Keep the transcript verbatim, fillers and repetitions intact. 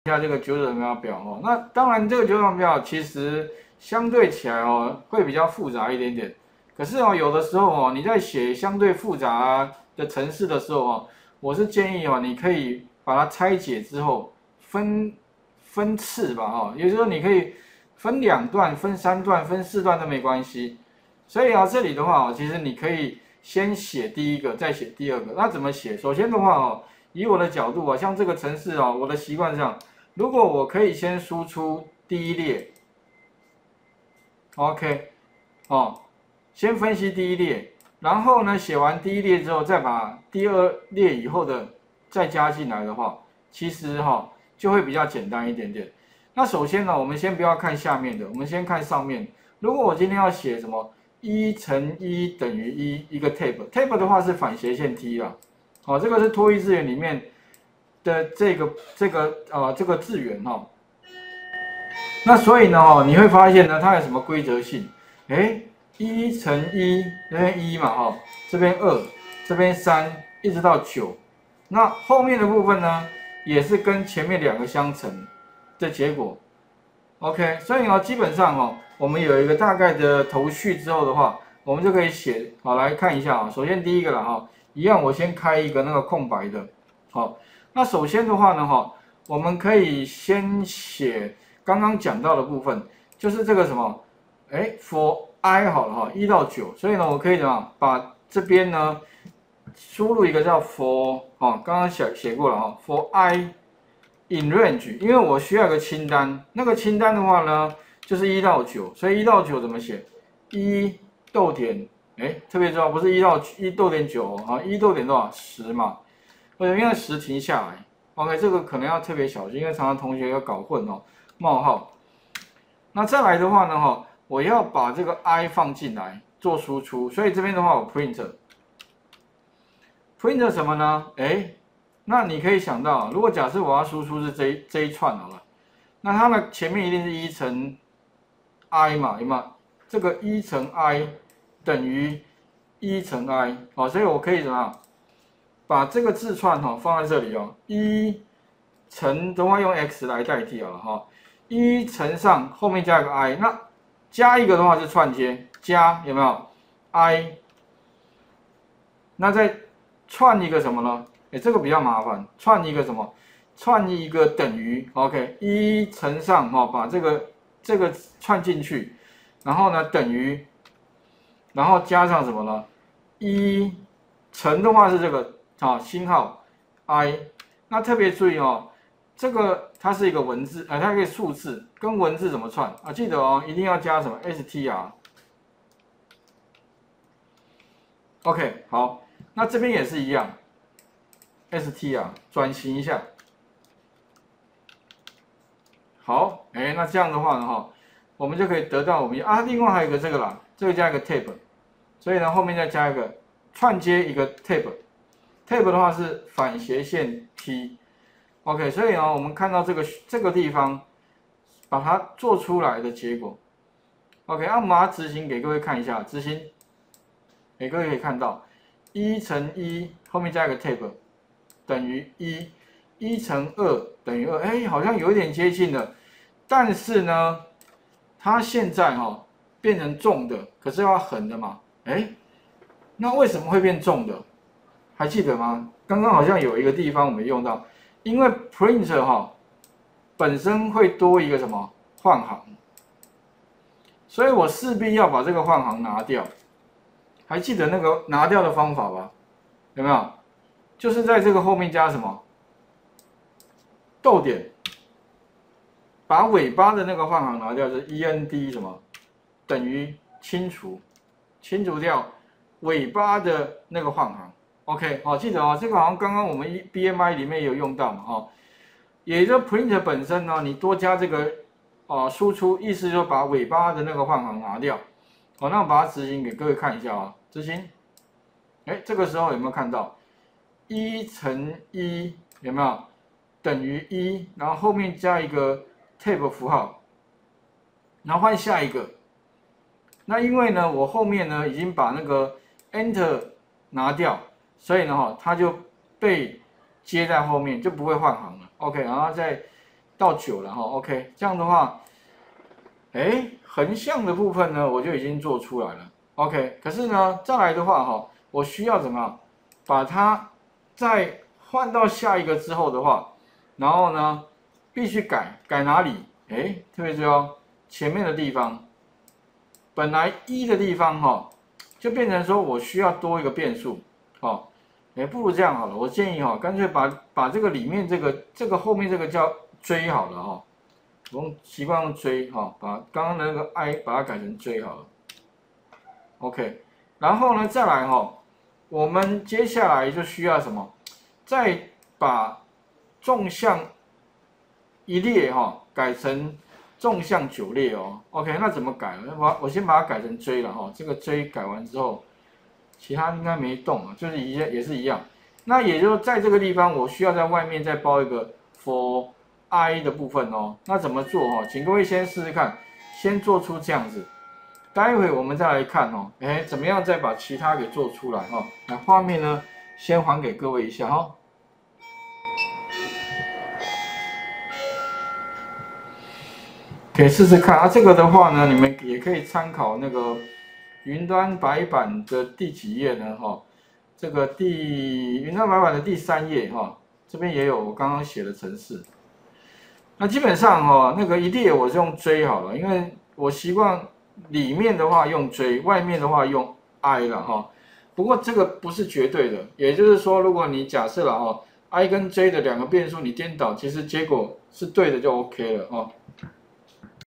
一下这个九九乘法表哦。那当然，这个九九乘法表其实相对起来哦，会比较复杂一点点。可是哦，有的时候哦，你在写相对复杂的程式的时候哦，我是建议哦，你可以把它拆解之后分分次吧哦，也就是说你可以分两段、分三段、分四段都没关系。所以啊，这里的话哦，其实你可以先写第一个，再写第二个。那怎么写？首先的话哦，以我的角度啊，像这个程式哦，我的习惯上。如果我可以先输出第一列 ，OK， 哦，先分析第一列，然后呢写完第一列之后，再把第二列以后的再加进来的话，其实哈、哦、就会比较简单一点点。那首先呢，我们先不要看下面的，我们先看上面。如果我今天要写什么一乘一等于一一个 tab，tab 的话是反斜线 T 啦，好、哦，这个是多益字元里面。的这个这个呃这个字元哈、哦，那所以呢哦，你会发现呢，它有什么规则性？哎，一乘一，这边一嘛哈、哦，这边二，这边三，一直到九，那后面的部分呢，也是跟前面两个相乘的结果。OK， 所以呢，基本上哦，我们有一个大概的头绪之后的话，我们就可以写好来看一下啊。首先第一个了哈，一样我先开一个那个空白的，好。那首先的话呢，哈，我们可以先写刚刚讲到的部分，就是这个什么，哎 ，for i 好了哈，一到九，所以呢，我可以怎么把这边呢输入一个叫 for 哦，刚刚写写过了哈 ，for i in range， 因为我需要一个清单，那个清单的话呢，就是一到九，所以一到九怎么写？一逗点，哎，特别重要，不是一到一逗点九啊，一逗点多少？十嘛。为什么要十停下来 ？OK， 这个可能要特别小心，因为常常同学要搞混哦。冒号，那再来的话呢，哈，我要把这个 i 放进来做输出，所以这边的话我 print print 什么呢？哎，那你可以想到，如果假设我要输出是这一这一串好了，那它的前面一定是一乘 i 嘛，有没有？这个一乘 i 等于一乘 i， 好，所以我可以怎么样？把这个字串哈放在这里哦，一乘的话用 x 来代替好了哈，一乘上后面加一个 i， 那加一个的话是串接，加有没有 i？ 那再串一个什么呢？哎，这个比较麻烦，串一个什么？串一个等于 OK， 一乘上哈，把这个这个串进去，然后呢等于，然后加上什么呢？一乘的话是这个。好，星号 i， 那特别注意哦，这个它是一个文字，呃，它可以数字，跟文字怎么串啊？记得哦，一定要加什么 str。OK， 好，那这边也是一样 ，str 转型一下。好，哎，那这样的话呢，哈，我们就可以得到我们啊，另外还有一个这个啦，这个加一个 tab， 所以呢后面再加一个串接一个 tab。tab 的话是反斜线 T，OK， 所以呢，我们看到这个这个地方，把它做出来的结果 ，OK， 那我们把它执行给各位看一下，执行，给各位可以看到，一乘一后面加一个 tab 等于一，一乘二等于二，哎，好像有一点接近了，但是呢，它现在哈、哦、变成重的，可是要横的嘛，哎，那为什么会变重的？还记得吗？刚刚好像有一个地方我们用到，因为 printer 哈本身会多一个什么换行，所以我势必要把这个换行拿掉。还记得那个拿掉的方法吧？有没有？就是在这个后面加什么逗点，把尾巴的那个换行拿掉，就是 end 什么等于清除，清除掉尾巴的那个换行。OK， 好，记得哦，这个好像刚刚我们 B M I 里面有用到嘛，哈、哦，也就 print 本身呢，你多加这个哦输出，意思就把尾巴的那个换行拿掉。好，那我把它执行给各位看一下啊、哦，执行，哎，这个时候有没有看到一乘一有没有等于一，然后后面加一个 tab 符号，然后换下一个。那因为呢，我后面呢已经把那个 enter 拿掉。所以呢，哈，它就被接在后面，就不会换行了。OK， 然后再到九了哈 ，OK， 这样的话，哎，横向的部分呢，我就已经做出来了 ，OK， 可是呢，再来的话哈，我需要怎么样，把它再换到下一个之后的话，然后呢，必须改改哪里？哎，特别注意哦，前面的地方，本来一的地方哈，就变成说我需要多一个变数，哦。哎，不如这样好了，我建议哈，干脆把把这个里面这个这个后面这个叫追好了哈，我用习惯用追哈，把刚刚那个 i 把它改成追好了 ，OK， 然后呢再来哈，我们接下来就需要什么？再把纵向一列哈改成纵向九列哦 ，OK， 那怎么改？我我先把它改成追了哈，这个追改完之后。其他应该没动啊，就是一样也是一样。那也就是在这个地方，我需要在外面再包一个 for i 的部分哦。那怎么做哦？请各位先试试看，先做出这样子。待会我们再来看哦，哎，怎么样再把其他给做出来哈？那画面呢，先还给各位一下哈。可以试试看啊。这个的话呢，你们也可以参考那个。云端白板的第几页呢？哈，这个第云端白板的第三页哈，这边也有我刚刚写的程式。那基本上哈，那个一列我是用追好了，因为我习惯里面的话用追，外面的话用 i 了哈。不过这个不是绝对的，也就是说，如果你假设了哈 i 跟 j 的两个变数你颠倒，其实结果是对的就 OK 了哈。